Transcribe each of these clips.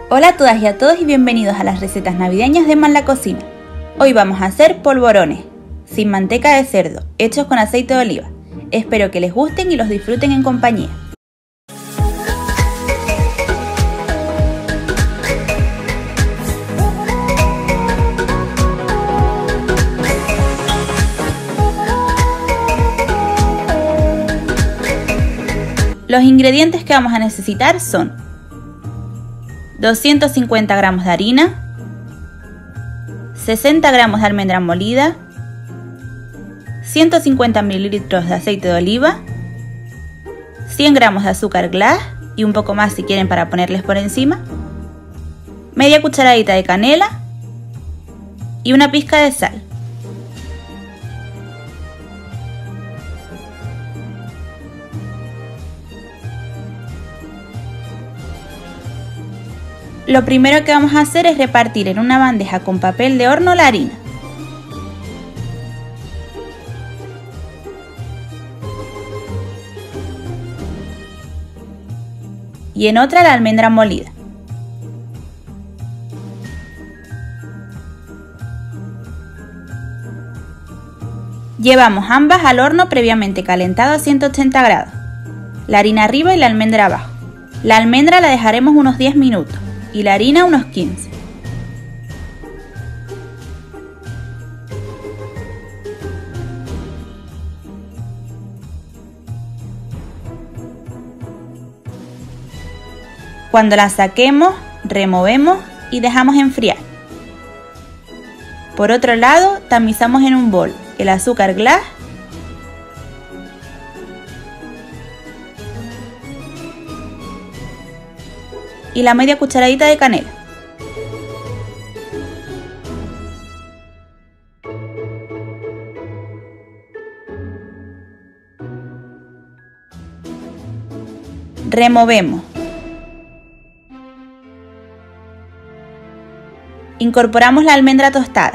Hola a todas y a todos y bienvenidos a las recetas navideñas de Man la Cocina. Hoy vamos a hacer polvorones, sin manteca de cerdo, hechos con aceite de oliva. Espero que les gusten y los disfruten en compañía. Los ingredientes que vamos a necesitar son 250 gramos de harina, 60 gramos de almendra molida, 150 mililitros de aceite de oliva, 100 gramos de azúcar glass y un poco más si quieren para ponerles por encima, media cucharadita de canela y una pizca de sal. Lo primero que vamos a hacer es repartir en una bandeja con papel de horno la harina. Y en otra la almendra molida. Llevamos ambas al horno previamente calentado a 180 grados. La harina arriba y la almendra abajo. La almendra la dejaremos unos 10 minutos. Y la harina unos 15. Cuando la saquemos, removemos y dejamos enfriar. Por otro lado, tamizamos en un bol el azúcar glass y la media cucharadita de canela. Removemos. Incorporamos la almendra tostada.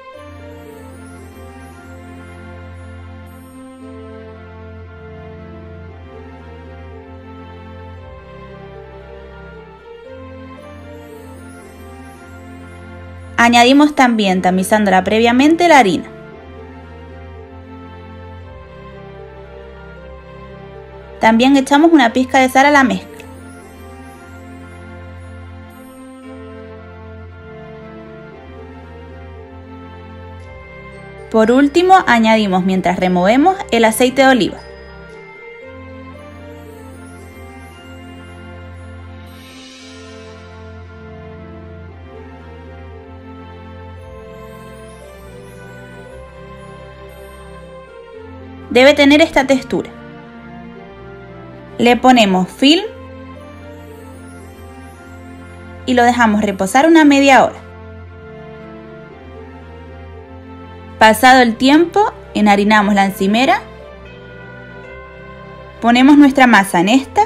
Añadimos también, tamizándola previamente, la harina. También echamos una pizca de sal a la mezcla. Por último, añadimos mientras removemos el aceite de oliva. Debe tener esta textura. Le ponemos film y lo dejamos reposar una media hora. Pasado el tiempo, enharinamos la encimera, ponemos nuestra masa en esta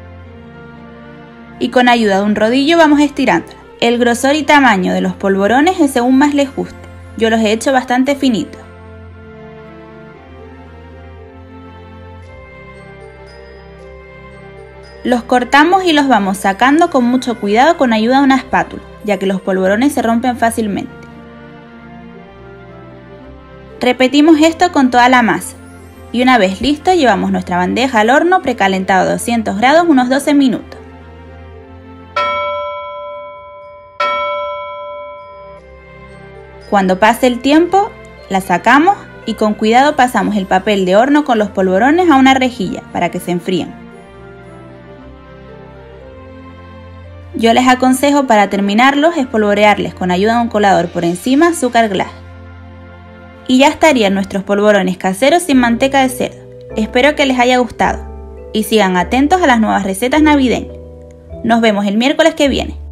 y con ayuda de un rodillo vamos estirándola. El grosor y tamaño de los polvorones es según más les guste. Yo los he hecho bastante finitos. Los cortamos y los vamos sacando con mucho cuidado con ayuda de una espátula, ya que los polvorones se rompen fácilmente. Repetimos esto con toda la masa y una vez listo llevamos nuestra bandeja al horno precalentado a 200 grados unos 12 minutos. Cuando pase el tiempo, la sacamos y con cuidado pasamos el papel de horno con los polvorones a una rejilla para que se enfríen. Yo les aconsejo para terminarlos espolvorearles con ayuda de un colador por encima azúcar glass. Y ya estarían nuestros polvorones caseros sin manteca de cerdo. Espero que les haya gustado y sigan atentos a las nuevas recetas navideñas. Nos vemos el miércoles que viene.